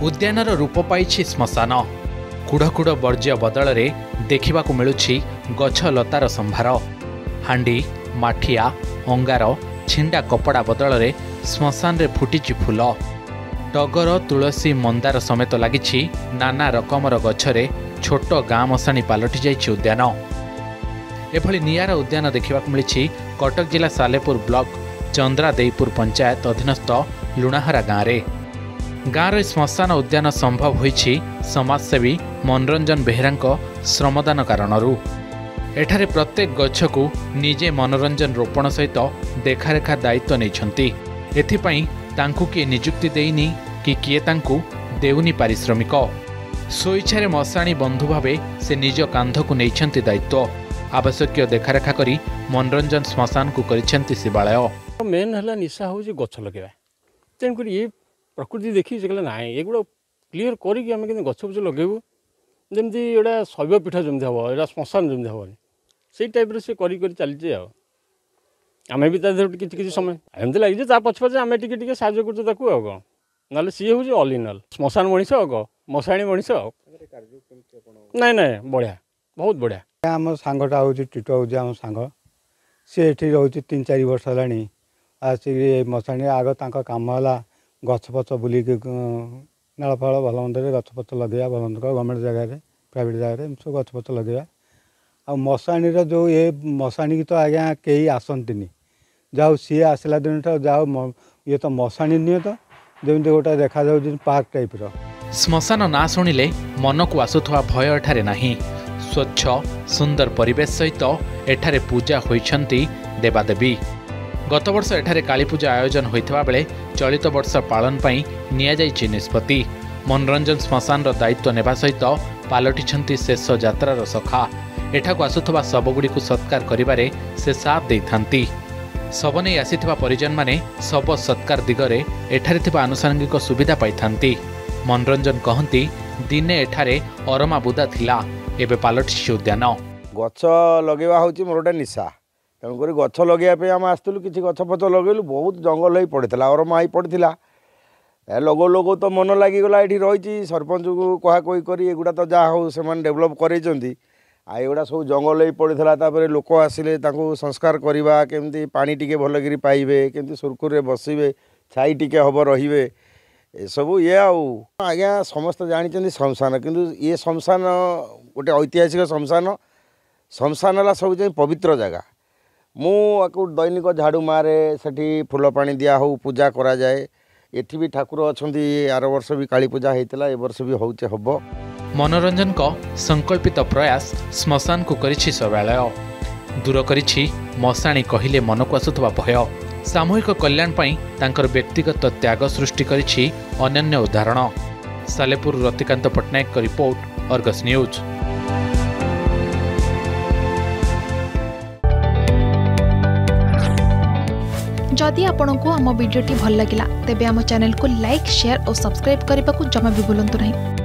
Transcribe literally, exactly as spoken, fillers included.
उद्यानर रूप पाइछि श्मशान। कुढ़कुढ़ वर्ज्य बदल देखा मिलूछि गछ लतार संभार। हांडी माठिया अंगार छिंडा कपड़ा बदल श्मशान रे फुटिछि फूल। टगर तुलसी मंदार समेत लगी नाना रकमर गछरे छोट गाँ मशाणी पलटि जाइछि उद्यान। एभली नियारा उद्यान देखा मिली कटक जिला सालेपुर ब्लॉक चंद्रादेईपुर पंचायत अधीनस्थ लुणाहरा गाँव में। गाँव श्मशान उद्यान संभव होइछि समाजसेवी मनोरंजन बेहेरा श्रमदान कारणरू। एठारे प्रत्येक गछ को निजे मनोरंजन रोपण सहित देखारेखा दायित्व नैछंती। एथिपाई तांकु किए नियुक्ति देइनी कि किए तांकु देउनी पारिश्रमिक। स्वेच्छारे मशाणी बंधु भावे से निज कांधकु नैछंती दायित्व। आवश्यक देखारेखा करी मनोरंजन श्मशान को करिसेंती शिवालय। मेन है निशा हूँ गछ लगे तेणुक ये प्रकृति देखी से कहले ना एगुड़ा क्लीयर करिक आम गछ फछ लगेबू जमी एटा शैव पीठ जमी हम यहाँ श्मशान जमी हेनी से टाइप से कर चलचे आम भी किसी समय एमती लगे पछ पचे आम टे सा कौन ना सी हूँ ऑल इन ऑल श्मशान मनीष अग मशाणी मनीष नाई ना बढ़िया बहुत बढ़िया। आम सांगटा हूँ टीटो हूँ आम सांग सी एठी रोचे तीन चार वर्ष है आसिक मशाणी आग तांका काम है गछ पच बुलिक नाल फल भल मंदे गछ पच लगे भल मंद गवर्नमेंट जगह प्राइवेट जगह सब गछ पच लगे आ मशाणी जो ये मशाणी की तो आज्ञा कई आसती जाओ सी आसला दिन जाओ ये तो मशाणी नुहे तो जमी गोटे देखा पार्क टाइप रो। श्मशान ना शुणिले मन को आसुवा भय एठारे नाही। स्वच्छ सुंदर परिवेश सहित एठारे पूजा होइछंती देवादेवी। गत वर्ष एठारे काली पूजा आयोजन होइथिबा बेले चलित वर्ष पालन पई निया जाइछि निष्पत्ति। मनोरंजन श्मशान रो दायित्व नेबा सहित पालटिछंती शेष यात्रार सखा। एठाकु आसुथबा सबगुडी को सत्कार करिबारे से साथ देइथांती। शव नहीं आसीथिबा परिजन माने शव सत्कार दिगरे एठारे थिबा आनुषंगिक सुविधा पाइथांती। मनोरंजन कहंती दिने एठारे अरमा बुदा थिला एबे पालटिछि उद्यान। गछ लगेवा होची मोर गोटे निशा तेणुक गछ लगे आम आसलु कि गछ फच लगेलु बहुत जंगल ही पड़ता अरमा ही पड़ता लगो लगो तो मन लगिगला ये रही सरपंच को कहा कही कर एगुड़ा तो जहाँ हो से डेभलप कर एगुड़ा सब जंगल ही पड़ता लोक आसिले संस्कार करवा केमती पानी टिके भलकर पाइबे केमती सुरखुरे बसबे छाई टिके हम रे सब ये आज्ञा समस्त जानी श्मशान किंतु ये श्मशान गोटे ऐतिहासिक श्मशान श्मशान है सब जाए पवित्र जगह मु दैनिक झाड़ू मारे सेठी फूल पानी दिया हो पूजा करा जाए। एठी भी ठाकुर अछंती आर वर्ष भी काली पूजा होइतला ए वर्ष भी होचे हबो। मनोरंजन को संकल्पित प्रयास श्मशान को करिछि शिवालय। दूर करिछि मशाणी कहिले मन को आसुथबा भय। सामूहिक कल्याण पई तांकर व्यक्तिगत त्याग सृष्टि करिछि अनन्य उदाहरण। सालेपुर रतिकांत पटनायक का रिपोर्ट अर्गस न्यूज। जदि आपंक आम भिडी भल लगा तेब आम चैनल को लाइक शेयर और सब्सक्राइब करने को जमा भी भूलु नहीं।